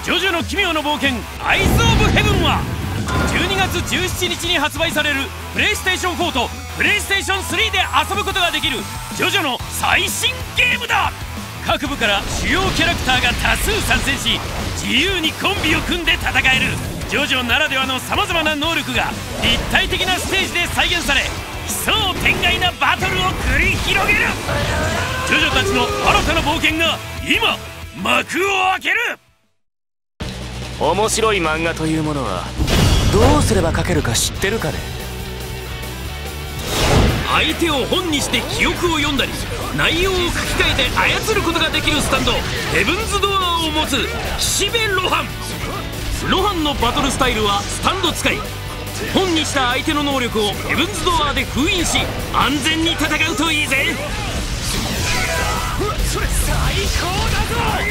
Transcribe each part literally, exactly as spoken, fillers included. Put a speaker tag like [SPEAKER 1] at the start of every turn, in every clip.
[SPEAKER 1] ジョジョの奇妙な冒険アイズ・オブ・ヘブンはじゅうにがつじゅうしちにちに発売されるプレイステーションフォーとプレイステーションスリーで遊ぶことができるジョジョの最新ゲームだ。各部から主要キャラクターが多数参戦し、自由にコンビを組んで戦えるジョジョならではのさまざまな能力が立体的なステージで再現され、奇想天外なバトルを繰り広げる。ジョジョたちの新たな冒険が今幕を開ける。
[SPEAKER 2] 面白い漫画というものはどうすれば描けるか知ってるかね。
[SPEAKER 1] 相手を本にして記憶を読んだり、内容を書き換えて操ることができるスタンドヘブンズ・ドアーを持つ岸辺露伴。露伴のバトルスタイルはスタンド使い。本にした相手の能力をヘブンズ・ドアーで封印し、安全に戦うといいぜ。それ最高だぞ。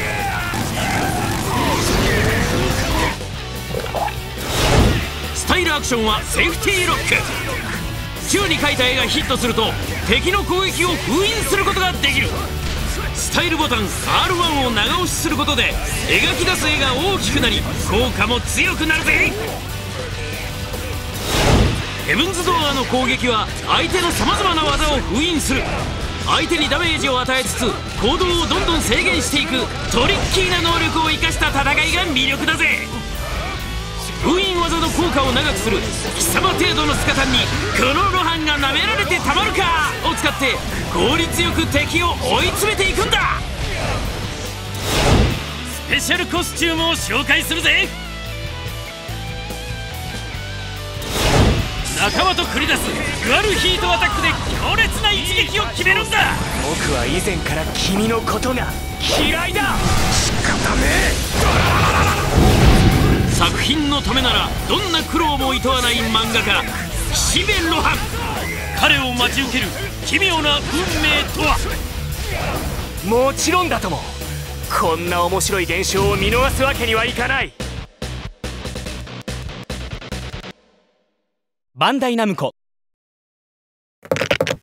[SPEAKER 1] スタイルアクションはセーフティーロック。宙に描いた絵がヒットすると敵の攻撃を封印することができる。スタイルボタン アールワン を長押しすることで描き出す絵が大きくなり、効果も強くなるぜ。ヘブンズ・ドアーの攻撃は相手のさまざまな技を封印する。相手にダメージを与えつつ行動をどんどん制限していくトリッキーな能力を生かした戦いが魅力だぜ。封印技の効果を長くする貴様程度のスカタンにこの露伴が舐められてたまるかを使って効率よく敵を追い詰めていくんだ。スペシャルコスチュームを紹介するぜ。仲間と繰り出すグアルヒートアタックで強烈な一撃を決めるんだ。
[SPEAKER 2] 僕は以前から君のことが嫌いだ。仕方ね
[SPEAKER 1] え。作品のためならどんな苦労もいとわない漫画家岸辺露伴。彼を待ち受ける奇妙な運命とは。
[SPEAKER 2] もちろんだとも。こんな面白い現象を見逃すわけにはいかない。バンダイナムコ。